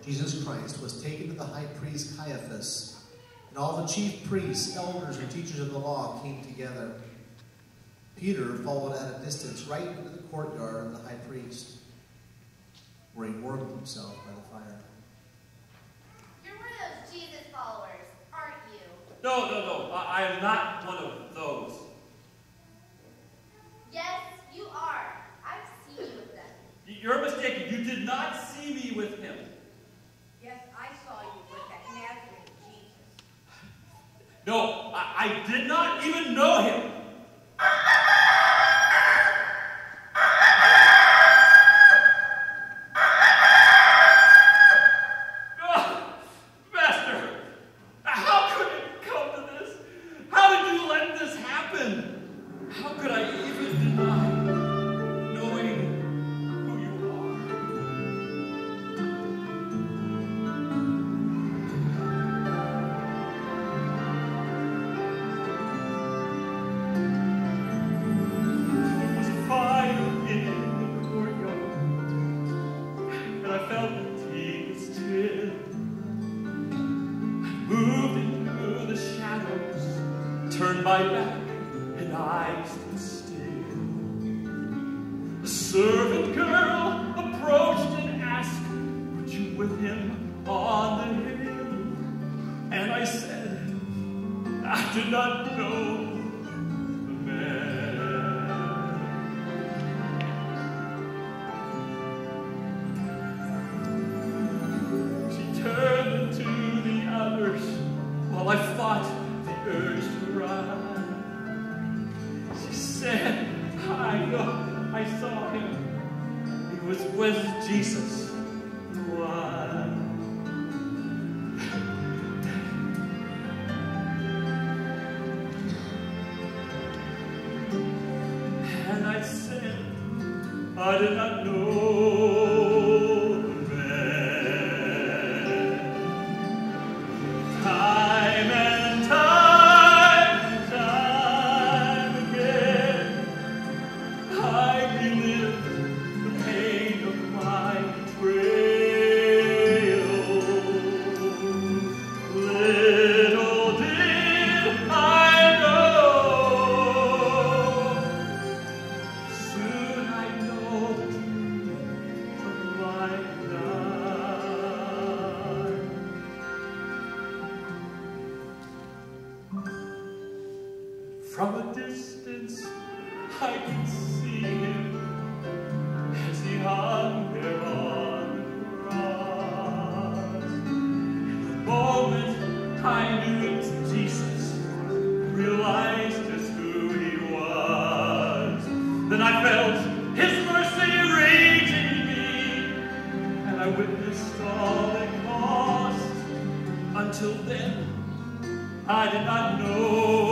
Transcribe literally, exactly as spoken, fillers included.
Jesus Christ, was taken to the high priest Caiaphas, and all the chief priests, elders, and teachers of the law came together. Peter followed at a distance right into the courtyard of the high priest, where he warmed himself by the fire. You're one of those Jesus followers, aren't you? No, no, no. I, I am not one of those. Yes, you are. I've seen you with them. You're mistaken. You did not see me with him. Yes, I saw you with that Nazarene Jesus. No, I, I did not even know him. Turned my back and I stood still. A servant girl approached and asked, "Were you with him on the hill?" And I said, I did not know the man. She turned to the others while I fought the urge to run. She said, I know, I saw him. He was with Jesus, the one. And I said, I did not know. From a distance, I could see him as he hung there on the cross. In the moment I knew it was Jesus, realized just who he was. Then I felt his mercy raging me, and I witnessed all it cost. Until then, I did not know